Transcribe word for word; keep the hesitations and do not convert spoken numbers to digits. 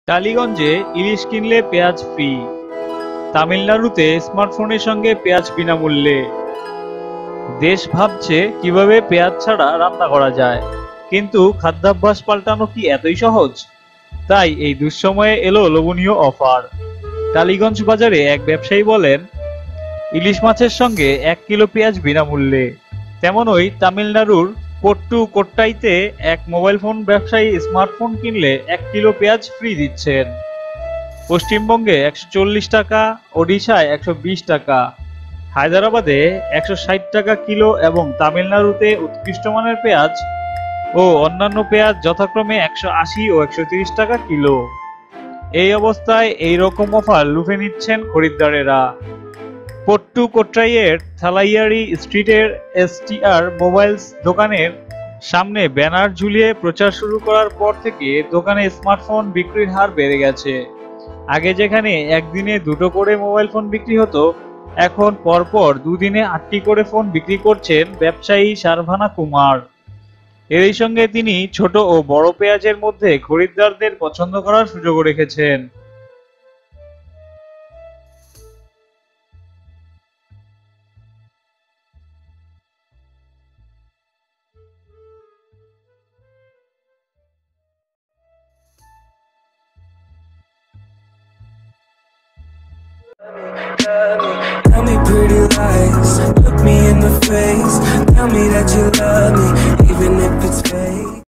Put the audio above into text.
টালিগঞ্জে ইলিশ কিনলে পেঁয়াজ ফ্রি। তামিলনাড়ুতে স্মার্টফোনের সঙ্গে পেঁয়াজ বিনামূল্যে। দেশ ভাবছে কিভাবে পেঁয়াজ ছাড়া রান্না করা যায়, কিন্তু খাদ্যাভ্যাস পাল্টানো কি এতই সহজ? তাই এই দুঃসময়ে এলো লোভনীয় অফার। টালিগঞ্জ বাজারে এক ব্যবসায়ী বলেন, ইলিশ মাছের সঙ্গে এক কিলো পেঁয়াজ বিনামূল্যে। তেমনই তামিলনাড়ুর কোট্টু কোট্টাইতে এক মোবাইল ফোন ব্যবসায়ী স্মার্টফোন কিনলে এক কিলো পেঁয়াজ ফ্রি দিচ্ছেন। পশ্চিমবঙ্গে একশো চল্লিশ টাকা, ওড়িশায় একশো বিশ টাকা, হায়দ্রাবাদে একশো ষাট টাকা কিলো এবং তামিলনাড়ুতে উৎকৃষ্ট মানের পেঁয়াজ ও অন্যান্য পেঁয়াজ যথাক্রমে একশো আশি ও একশো তিরিশ টাকা কিলো। এই অবস্থায় এই রকম অফার লুফে নিচ্ছেন খরিদ্দারেরা। পট্টু কোট্টাইয়ের থালাইয়ারি স্ট্রিটের এসটিআর মোবাইলস দোকানের সামনে ব্যানার ঝুলিয়ে প্রচার শুরু করার পর থেকে দোকানে স্মার্টফোন বিক্রির হার বেড়ে গেছে। আগে যেখানে একদিনে দুটো করে মোবাইল ফোন বিক্রি হতো, এখন পরপর দুদিনে আটটি করে ফোন বিক্রি করছেন ব্যবসায়ী সারভানা কুমার। এরই সঙ্গে তিনি ছোট ও বড় পেঁয়াজের মধ্যে খরিদ্দারদের পছন্দ করার সুযোগ রেখেছেন। Tell me pretty lies, look me in the face. Tell me that you love me.